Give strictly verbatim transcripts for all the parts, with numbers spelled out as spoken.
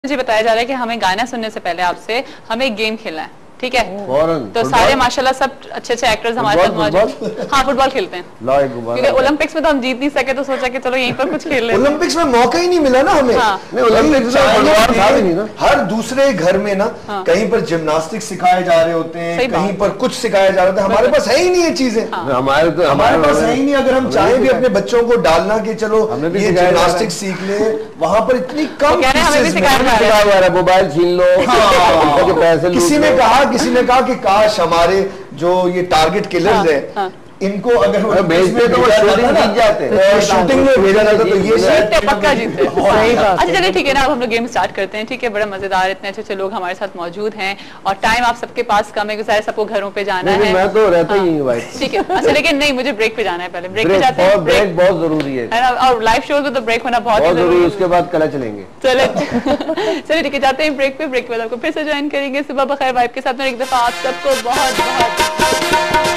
मुझे बताया जा रहा है कि हमें गाना सुनने से पहले आपसे हमें एक गेम खेलना है, ठीक है? तो सारे माशाल्लाह सब अच्छे अच्छे एक्टर्स हमारे साथ मौजूद। हाँ, फुटबॉल खेलते हैं क्योंकि ओलंपिक्स में तो हम जीत नहीं सके, तो सोचा कि चलो यहीं पर कुछ खेल लें। ओलंपिक्स में मौका ही नहीं मिला ना हमें। हाँ। ओलंपिक्स में हर दूसरे घर में ना हाँ। कहीं पर जिम्नास्टिक्स सिखाए जा रहे होते हैं, कहीं पर कुछ सिखाया जा रहा है। हमारे पास है ही नहीं ये चीजें। हमारे तो हमारे पास है ही नहीं। अगर हम चाहे भी अपने बच्चों को डालना कि चलो ये जिम्नास्टिक्स सीख ले, वहां पर इतनी कम मोबाइल छीन लो, पैसे। किसी ने कहा किसी ने कहा कि काश हमारे जो ये टारगेट किलर्स है हाँ। इनको अगर वो भेजते तो वो शूटिंग जीत जाते, शूटिंग में भेजा जाता तो ये जीतते, पक्का जीतते। अच्छा चलिए ठीक है ना, अब हम लोग गेम स्टार्ट करते हैं। ठीक है, बड़ा मजेदार, इतने अच्छे अच्छे लोग हमारे साथ मौजूद हैं और टाइम आप सबके पास कम है, सारे सबको घरों पे जाना है। मैं तो रहता ही हूं भाई। ठीक है, अच्छा लेकिन नहीं, मुझे ब्रेक पे जाना है, पहले ब्रेक पे जाते हैं। ब्रेक बहुत जरूरी है और लाइव शो में तो ब्रेक होना बहुत जरूरी है, उसके बाद कल चलेंगे। चले चलिए ठीक है, जाते हैं ब्रेक पे। ब्रेक के बाद आपको फिर से ज्वाइन करेंगे सुबह बखैर वाइब के साथ में। एक दफा आप सबको बहुत बहुत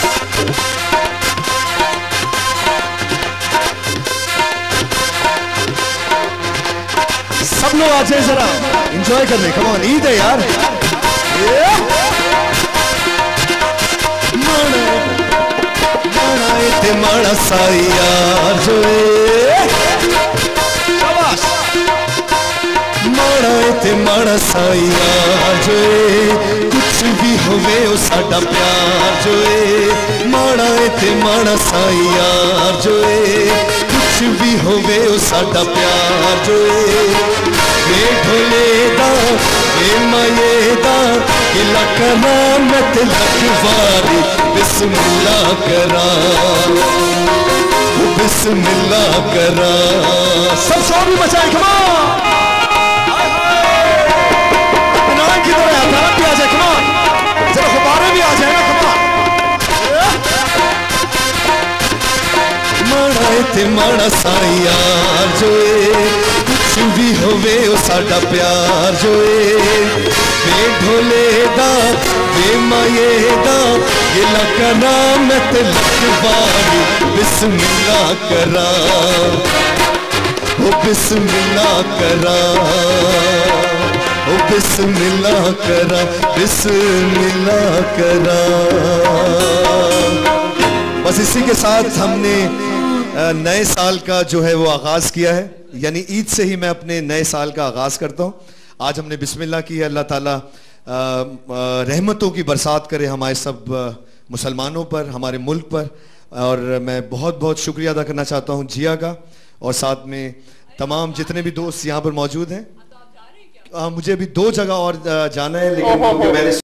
सब लोग आ जाए जरा एंजॉय करने। कम ऑन, ईद है यार। माना साई यार जो माना ते माना साई यार जो कुछ भी होवे ओ साडा प्यार जो माना ते माना साई यार जो कुछ भी होवे ओ साडा प्यार जो वे ढोले दा वे माये दा किला करा मत लखवारी बिस्मिल्लाह करा बिस्मिल्लाह करा। सब शोर भी मचाए। कमा की तरह अदालत भी आ जाए। कमा जरा गुब्बारे भी आ जाए ना। कमा माना ते माना साई यार जो कुछ भी होवे ओ साडा प्यार जो वे ढोले दा वे माये दा गिला करा मत लखवारी बिस्मिल्लाह करा ओ बिस्मिल्लाह करा ओ बिस्मिल्लाह करा बिस्मिल्लाह करा। बस इसी के साथ हमने नए साल का जो है वो आगाज किया है, यानी ईद से ही मैं अपने नए साल का आगाज करता हूँ। आज हमने बिस्मिल्लाह की है। अल्लाह ताला रहमतों की बरसात करे हमारे सब मुसलमानों पर, हमारे मुल्क पर। और मैं बहुत बहुत शुक्रिया अदा करना चाहता हूँ जिया का, और साथ में तमाम जितने भी दोस्त यहाँ पर मौजूद हैं। मुझे अभी दो जगह और जाना है, लेकिन मैंने